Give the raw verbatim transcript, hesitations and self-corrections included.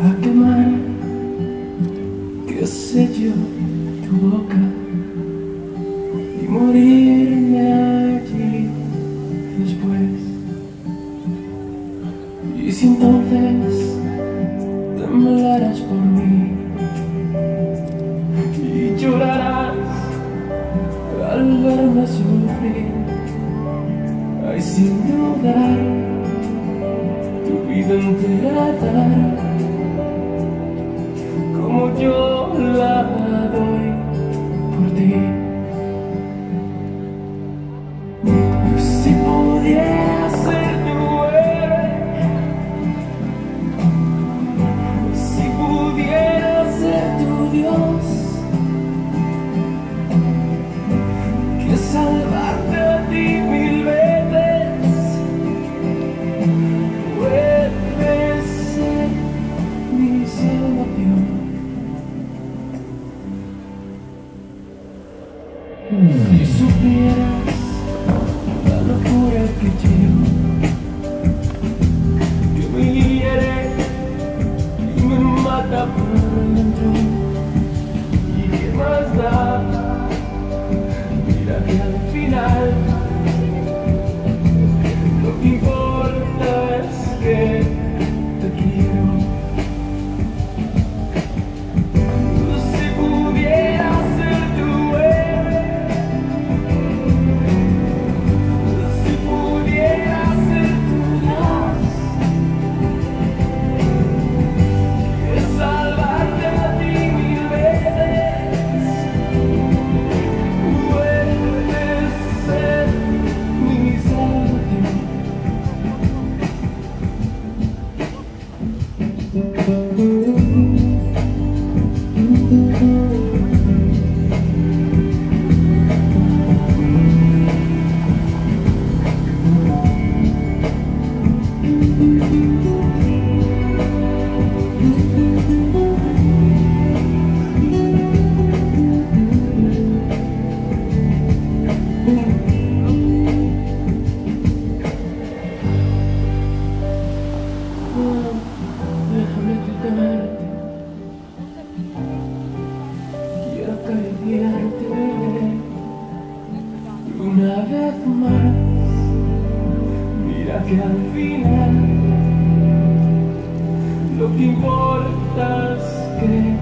a quemar, qué sé yo, tu boca y morirme allí después. Y si entonces temblarás por mí y llorarás al verme sufrir, ay, sin dudar, tu vida entera dar, como yo la doy por ti. Si pudiera ser tu héroe, si pudiera ser tu Dios, que salvarte a ti mil veces, puedes ser mi salvación. Si supieras la locura que llevo, que me hiere y me mata por dentro, y qué más da, mira que al final lo que importa es que te quiero. Si pudiera ser tu héroe, si pudiera ser tu Dios, que salvarte a ti mil veces, puedes ser mi salvación. Déjame tocarte, quiero acariciarte una vez más. Mira que al final lo que importa es que